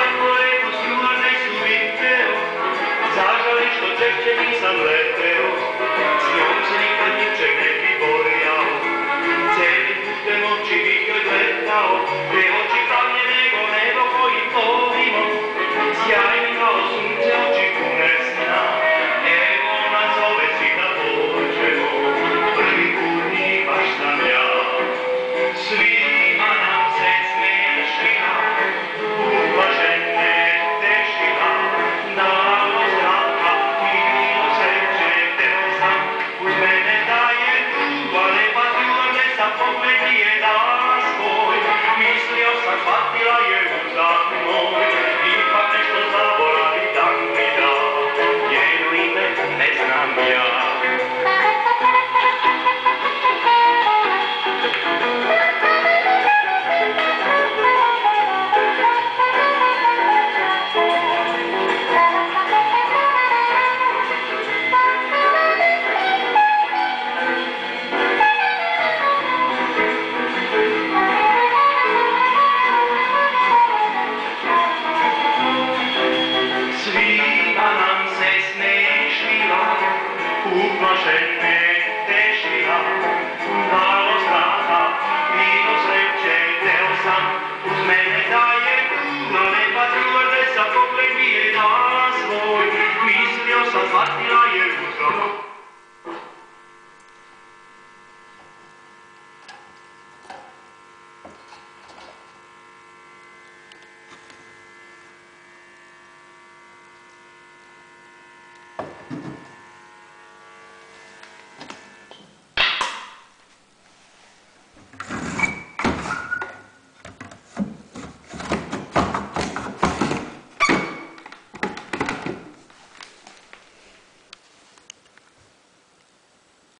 tako lepo stjuarde su video, zažali što češće nisam leteo, s njom se nikad ničeg ne bi bojao, celim putem oči bih joj gledao, te oči pravnje nego nebo kojim plovimo, sjajni kao sunce oči pune sna, evo nas zove svi da pođemo, prvi putnik baš sam ja. Svima nam se smešila, ublažene tešila, dalo straha i bilo sreće, teo sam uz mene da je tu, ale pa stjuarde sa pogled nije dala svoj, mislio sam shvatila je uzak moj, ipak nešto zaboravi da mi da, njeno ime ne znam ja. Svima nam se smešila, ublažene tešila, dalo straha, bilo sreće, teo sam uz mene da je tu, ale pa stjuarde sa pogled mi je dala svoj, mislio sam shvatila